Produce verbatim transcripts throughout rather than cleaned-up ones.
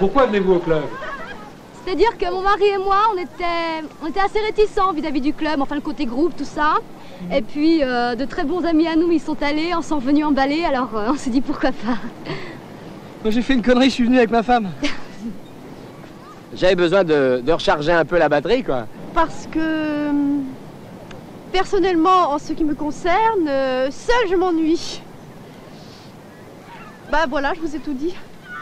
Pourquoi venez-vous au club? C'est-à-dire que mon mari et moi, on était, on était assez réticents vis-à-vis du club, enfin le côté groupe, tout ça. Et puis euh, de très bons amis à nous, ils sont allés, on s'en venus emballer, alors euh, on s'est dit pourquoi pas. Moi j'ai fait une connerie, je suis venu avec ma femme. J'avais besoin de, de recharger un peu la batterie, quoi. Parce que, personnellement, en ce qui me concerne, euh, seule je m'ennuie. Bah voilà, je vous ai tout dit.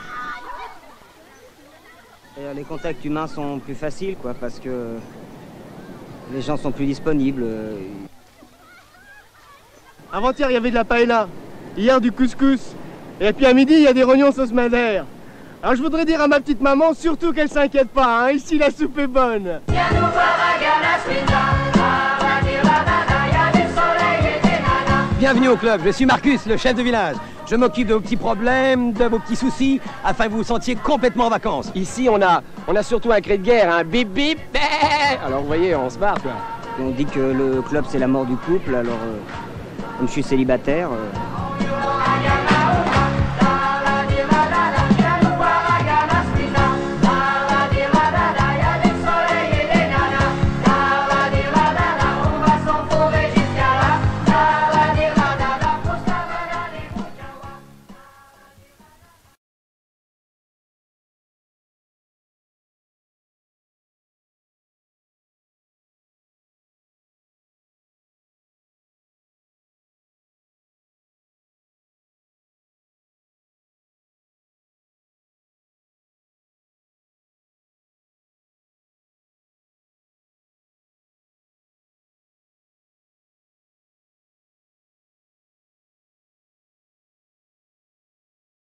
Et les contacts humains sont plus faciles, quoi, parce que les gens sont plus disponibles. Avant-hier, il y avait de la paella. Hier, du couscous. Et puis à midi, il y a des rognons sauce madère. Alors je voudrais dire à ma petite maman, surtout qu'elle s'inquiète pas, hein, ici la soupe est bonne. Bienvenue au club, je suis Marcus, le chef de village. Je m'occupe de vos petits problèmes, de vos petits soucis, afin que vous vous sentiez complètement en vacances. Ici, on a, on a surtout un cri de guerre, un bip bip. Bé. Alors vous voyez, on se barre, quoi. On dit que le club c'est la mort du couple, alors euh, comme je suis célibataire... Euh...